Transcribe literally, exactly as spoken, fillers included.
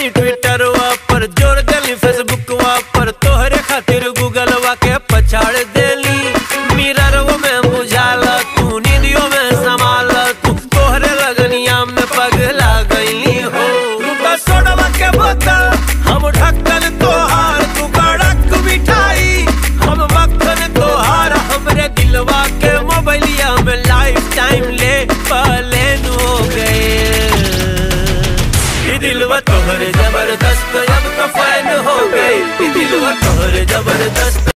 देनी ट्विटरवा पर, जोड़ देनी फेसबुकवा पर, तोहरे खातिर गूगलवा के पछाड़ देली। मिररवा में बुझाला तू, नींदियों में समाला तू, तोहरे लगनिया में पगला गईली हो। तू तो सोडवा के बोतल, हम ढक्कन तोहार, तू कड़क मिठाई, हम मक्खन तोहार। हमरे दिलवा के मोबाइलिया में लाइफ टाइम ले पलेन हो गए। दिलवा तोहरे जबरदस्त अब तो फैन हो गई, दिलवा तोहरे जबरदस्त।